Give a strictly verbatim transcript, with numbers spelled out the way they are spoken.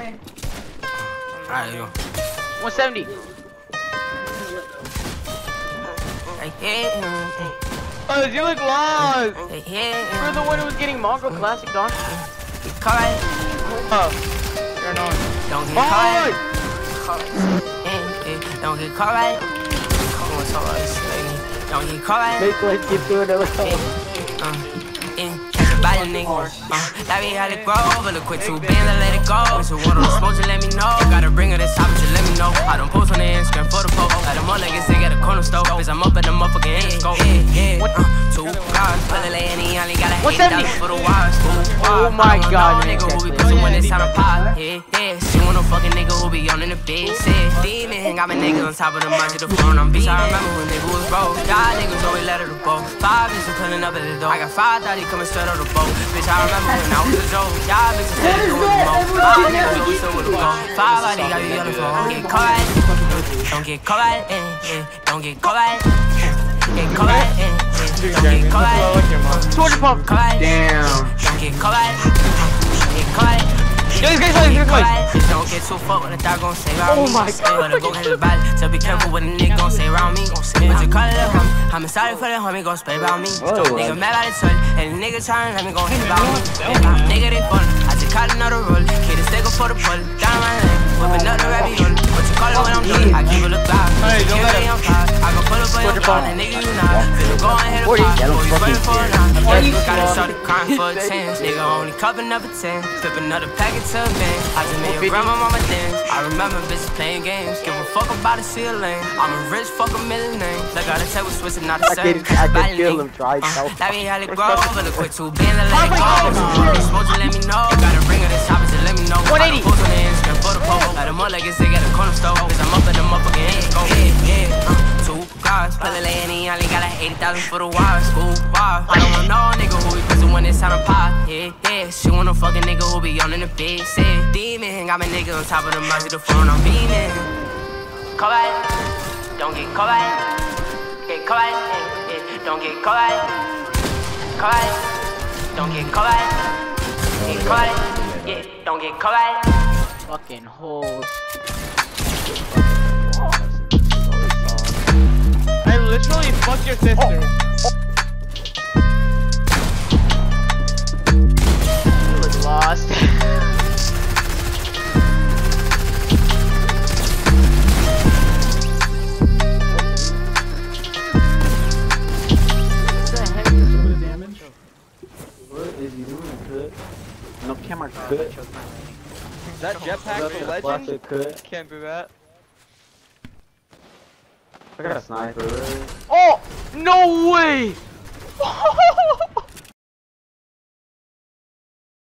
Alright, yo. one seventy. Oh, you look lost. You're the one who was getting Mongo Classic, Don. Get caught. Oh, you're annoying. Don't get Oh! caught. Don't get caught. Right. Come on, so don't get caught. Make let's get through the Uh, yeah, catch a body, nigga. Uh, like we had it grow, but look quick too big, let it go. So one on the smoke, just let me know. Gotta bring her this top, just let me know. I don't post on the Instagram for the post. Like the more niggas, they got a corner store. Cause I'm up at the motherfucking Interscope. Yeah, yeah. Uh, two cars, put a lady, and he only got a eight dollars for the wires. Oh my god, nigga who be pushing when it's time to pop. Yeah, yeah. She want no fucking nigga who be on in the bed. Said, demon, got my nigga on top of the mic to the phone. I'm beat. I remember when nigga was broke. God niggas always let her to boat. Five bitches pulling up at the door. I got five thought he coming straight on the boat. Bitch, I remember when I was a joke. Y'all bitches said it doing the most. Five niggas who still with the boat. Five I got you on the phone. Don't get caught. Don't get caught. Don't get caught. Get caught. Don't get caught. two hundred pump. Damn. Don't get caught. Get caught. Yo, this guy's like, this guy's Don't get too fucked when the dog gon' say around Oh me. my god. Better go handle the body, so be careful what a nigga gon' say around me. But you call it a homie, I'm sorry for the homie gon' spray about me. Nigga mad about it, son, and the nigga tryna let me gon' hit about me. Yeah, nigga they fun, I just caught another roll. Kid is sticker for the pull, down my lane, whip another ravioli. What you call it when I'm done? I keep it look loud. Hey, don't let him. I go pull up on your phone, and nigga you not. Finna go and hit a pop, boy you waiting for a nine. Gotta start the crime for a chance. Nigga only cupping up a ten, flip another packet to a man. I just made your grandma mama dance. I remember bitches playing games. Give a fuck about the ceiling. I'm a rich fucking millionaire. Like I gotta tell with switching not the I same. can, I can feel him try to Let me have it grow, but look quick too big, let it go. Supposed to let me know. Gotta bring her this top, just let me know. one eighty. Post on the Instagram for the post. Like the more like it's they got a corner store. Cause I'm up at the motherfucking Interscope. Yeah, yeah. Uh, two cars, pull a lady and he only got a eighty thousand for the wires. School bar. I don't want no nigga who be pushing when it's time to pop. Yeah, yeah. She want no fucking nigga who be on in the bed. Said, demon, got my nigga on top of the mic to the phone. I'm beaming. Call back. Don't get caught. Get caught. Don't get caught. Caught. Don't get caught. Get caught. Yeah, don't get caught. Fucking hoes. I literally fucked your sister. You look lost. What is he doing? Cut? No camera cut. Is that jetpack for legend? Classic cut. Can't do that. I got a sniper. Right? Oh! No way!